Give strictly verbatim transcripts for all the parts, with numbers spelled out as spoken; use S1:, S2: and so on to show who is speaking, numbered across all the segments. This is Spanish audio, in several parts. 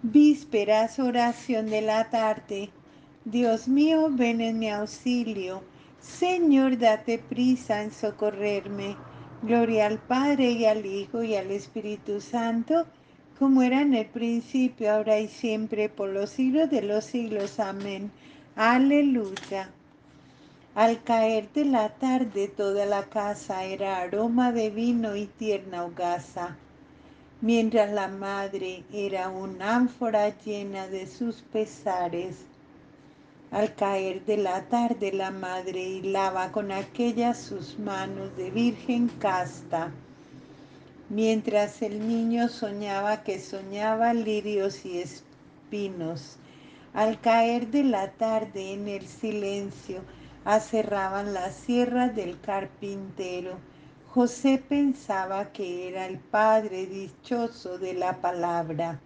S1: Vísperas, oración de la tarde. Dios mío, ven en mi auxilio. Señor, date prisa en socorrerme. Gloria al Padre y al Hijo y al Espíritu Santo, como era en el principio, ahora y siempre, por los siglos de los siglos. Amén. Aleluya. Al caer de la tarde toda la casa era aroma de vino y tierna hogaza, mientras la madre era un ánfora llena de sus pesares. Al caer de la tarde la madre hilaba con aquellas sus manos de virgen casta, mientras el niño soñaba que soñaba lirios y espinos. Al caer de la tarde en el silencio aserraban las sierras del carpintero. José pensaba que era el padre dichoso de la palabra.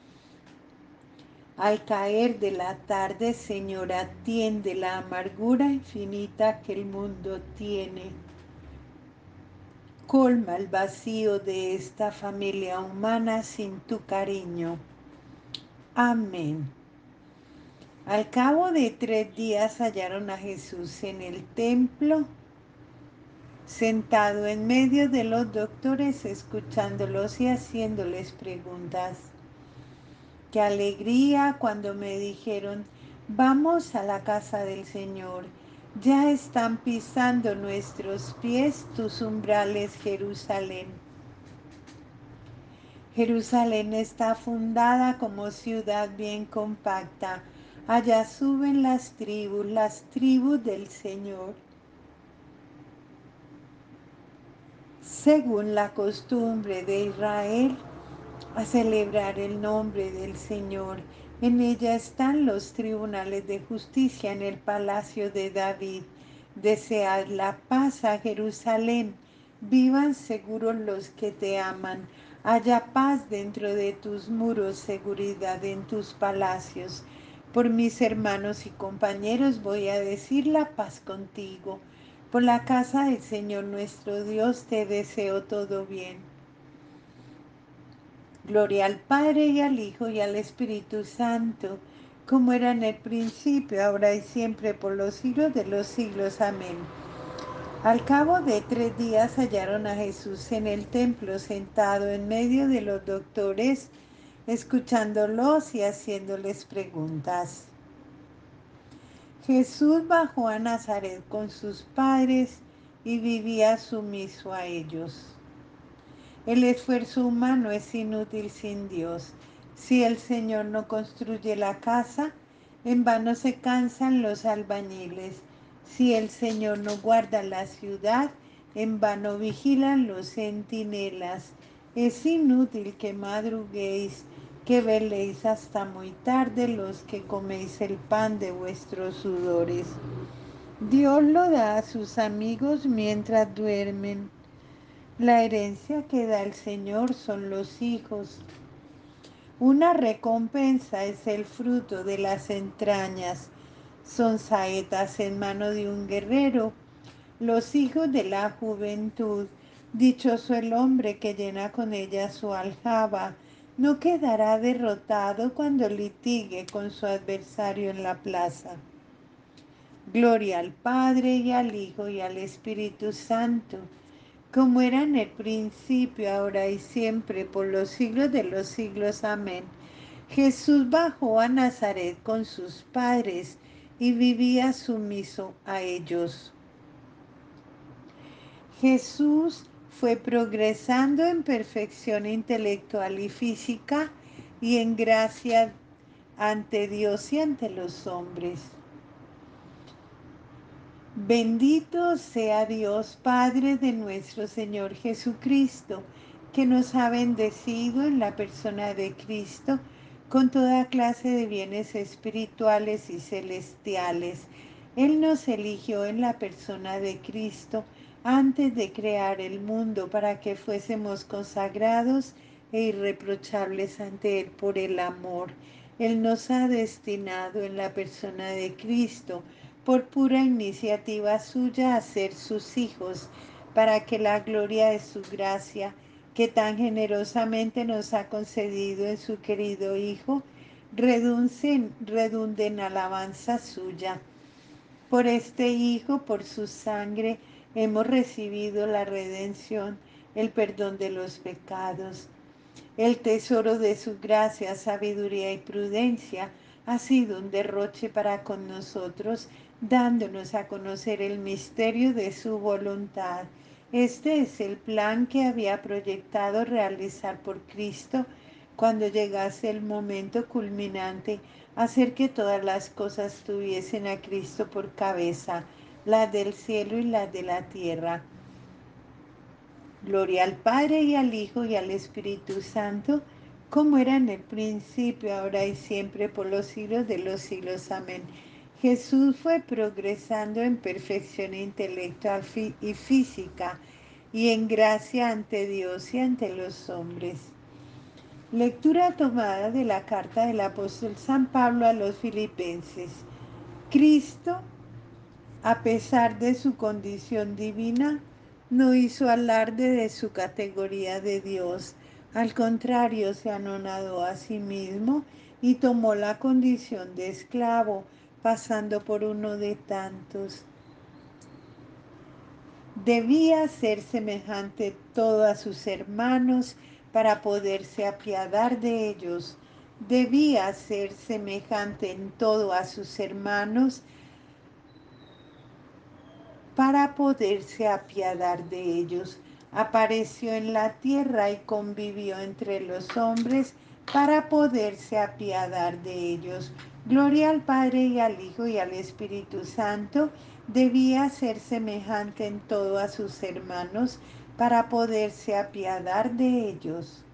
S1: Al caer de la tarde, Señor, atiende la amargura infinita que el mundo tiene. Colma el vacío de esta familia humana sin tu cariño. Amén. Al cabo de tres días hallaron a Jesús en el templo, sentado en medio de los doctores, escuchándolos y haciéndoles preguntas. Qué alegría cuando me dijeron, vamos a la casa del Señor. Ya están pisando nuestros pies tus umbrales, Jerusalén. Jerusalén está fundada como ciudad bien compacta. Allá suben las tribus, las tribus del Señor, según la costumbre de Israel, a celebrar el nombre del Señor. En ella están los tribunales de justicia en el palacio de David. Desead la paz a Jerusalén. Vivan seguros los que te aman. Haya paz dentro de tus muros, seguridad en tus palacios. Por mis hermanos y compañeros voy a decir la paz contigo. Por la casa del Señor nuestro Dios te deseo todo bien. Gloria al Padre y al Hijo y al Espíritu Santo, como era en el principio, ahora y siempre, por los siglos de los siglos. Amén. Al cabo de tres días hallaron a Jesús en el templo, sentado en medio de los doctores, escuchándolos y haciéndoles preguntas. Jesús bajó a Nazaret con sus padres y vivía sumiso a ellos. El esfuerzo humano es inútil sin Dios. Si el Señor no construye la casa, en vano se cansan los albañiles. Si el Señor no guarda la ciudad, en vano vigilan los centinelas. Es inútil que madruguéis, que veléis hasta muy tarde los que coméis el pan de vuestros sudores. Dios lo da a sus amigos mientras duermen. La herencia que da el Señor son los hijos. Una recompensa es el fruto de las entrañas. Son saetas en mano de un guerrero. Los hijos de la juventud. Dichoso el hombre que llena con ella su aljaba. No quedará derrotado cuando litigue con su adversario en la plaza. Gloria al Padre y al Hijo y al Espíritu Santo, como era en el principio, ahora y siempre, por los siglos de los siglos. Amén. Jesús bajó a Nazaret con sus padres y vivía sumiso a ellos. Jesús fue progresando en perfección intelectual y física y en gracia ante Dios y ante los hombres. Bendito sea Dios, Padre de nuestro Señor Jesucristo, que nos ha bendecido en la persona de Cristo con toda clase de bienes espirituales y celestiales. Él nos eligió en la persona de Cristo antes de crear el mundo para que fuésemos consagrados e irreprochables ante Él por el amor. Él nos ha destinado en la persona de Cristo por pura iniciativa suya a ser sus hijos, para que la gloria de su gracia, que tan generosamente nos ha concedido en su querido Hijo, redunden, redunden alabanza suya. Por este Hijo, por su sangre, hemos recibido la redención, el perdón de los pecados. El tesoro de su gracia, sabiduría y prudencia ha sido un derroche para con nosotros, dándonos a conocer el misterio de su voluntad. Este es el plan que había proyectado realizar por Cristo cuando llegase el momento culminante, hacer que todas las cosas tuviesen a Cristo por cabeza, la del cielo y la de la tierra. Gloria al Padre y al Hijo y al Espíritu Santo, como era en el principio, ahora y siempre, por los siglos de los siglos. Amén. Jesús fue progresando en perfección intelectual y física y en gracia ante Dios y ante los hombres. Lectura tomada de la carta del apóstol San Pablo a los Filipenses. Cristo, a pesar de su condición divina, no hizo alarde de su categoría de Dios. Al contrario, se anonadó a sí mismo y tomó la condición de esclavo, pasando por uno de tantos. Debía ser semejante todo a sus hermanos para poderse apiadar de ellos. Debía ser semejante en todo a sus hermanos para poderse apiadar de ellos. Apareció en la tierra y convivió entre los hombres para poderse apiadar de ellos. Gloria al Padre y al Hijo y al Espíritu Santo. Debía ser semejante en todo a sus hermanos para poderse apiadar de ellos.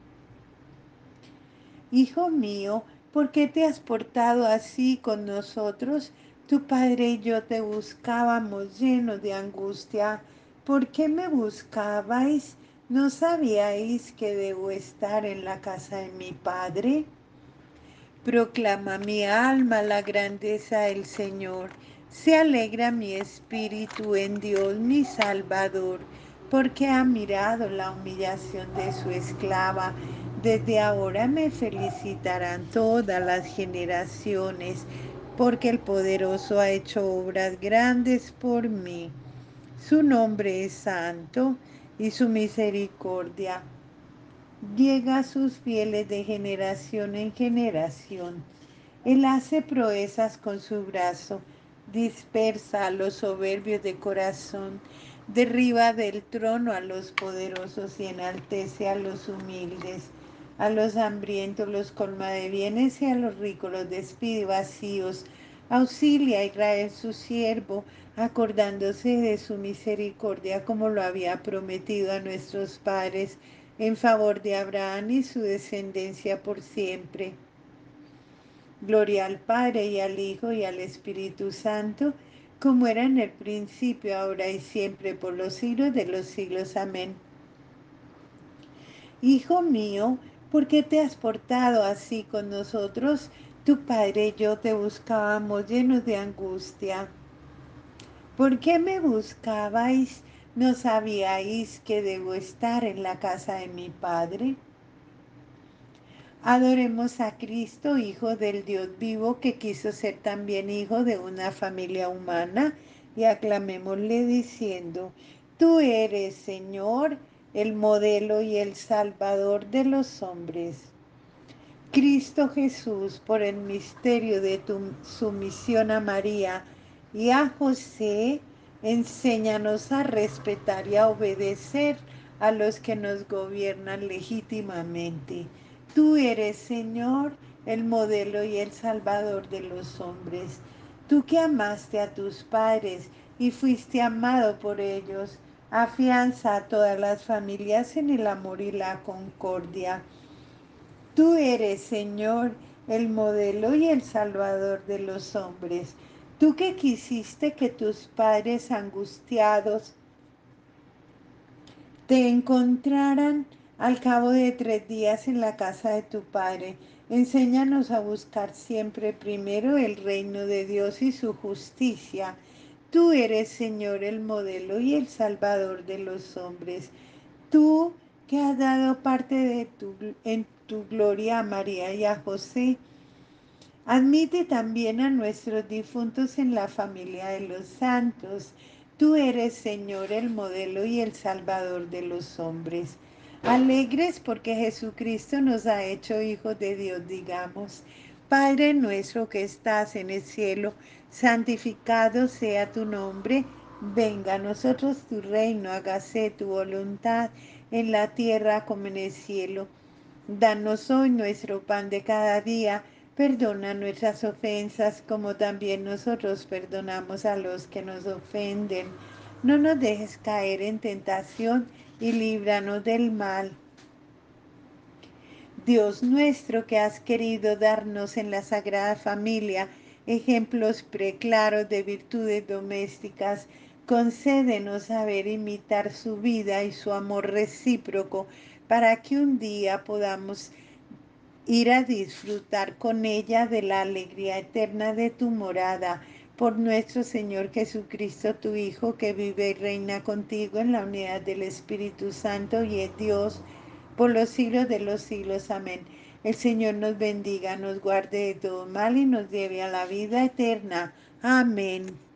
S1: Hijo mío, ¿por qué te has portado así con nosotros? Tu padre y yo te buscábamos llenos de angustia. ¿Por qué me buscabais? ¿No sabíais que debo estar en la casa de mi padre? Proclama mi alma la grandeza del Señor. Se alegra mi espíritu en Dios mi Salvador, porque ha mirado la humillación de su esclava. Desde ahora me felicitarán todas las generaciones, porque el poderoso ha hecho obras grandes por mí. Su nombre es santo y su misericordia llega a sus fieles de generación en generación. Él hace proezas con su brazo, dispersa a los soberbios de corazón, derriba del trono a los poderosos y enaltece a los humildes. A los hambrientos los colma de bienes y a los ricos los despide vacíos. Auxilia a Israel su siervo, acordándose de su misericordia como lo había prometido a nuestros padres, en favor de Abraham y su descendencia por siempre. Gloria al Padre y al Hijo y al Espíritu Santo, como era en el principio, ahora y siempre, por los siglos de los siglos. Amén. Hijo mío, ¿por qué te has portado así con nosotros? Tu padre y yo te buscábamos llenos de angustia. ¿Por qué me buscabais? ¿No sabíais que debo estar en la casa de mi padre? Adoremos a Cristo, Hijo del Dios vivo, que quiso ser también hijo de una familia humana, y aclamémosle diciendo: Tú eres, Señor, el modelo y el Salvador de los hombres. Cristo Jesús, por el misterio de tu sumisión a María y a José, enséñanos a respetar y a obedecer a los que nos gobiernan legítimamente. Tú eres, Señor, el modelo y el Salvador de los hombres. Tú que amaste a tus padres y fuiste amado por ellos, afianza a todas las familias en el amor y la concordia. Tú eres, Señor, el modelo y el Salvador de los hombres. Tú que quisiste que tus padres angustiados te encontraran al cabo de tres días en la casa de tu Padre. Enséñanos a buscar siempre primero el reino de Dios y su justicia. Tú eres, Señor, el modelo y el Salvador de los hombres. Tú que has dado parte de tu, en tu gloria a María y a José, Admite también a nuestros difuntos en la familia de los santos. Tú eres, Señor, el modelo y el salvador de los hombres. Alegres porque Jesucristo nos ha hecho hijos de Dios, digamos. Padre nuestro que estás en el cielo, santificado sea tu nombre. Venga a nosotros tu reino, hágase tu voluntad en la tierra como en el cielo. Danos hoy nuestro pan de cada día. Perdona nuestras ofensas como también nosotros perdonamos a los que nos ofenden. No nos dejes caer en tentación y líbranos del mal. Dios nuestro, que has querido darnos en la Sagrada Familia ejemplos preclaros de virtudes domésticas, concédenos saber imitar su vida y su amor recíproco para que un día podamos ir a disfrutar con ella de la alegría eterna de tu morada. Por nuestro Señor Jesucristo, tu Hijo, que vive y reina contigo en la unidad del Espíritu Santo y es Dios por los siglos de los siglos. Amén. El Señor nos bendiga, nos guarde de todo mal y nos lleve a la vida eterna. Amén.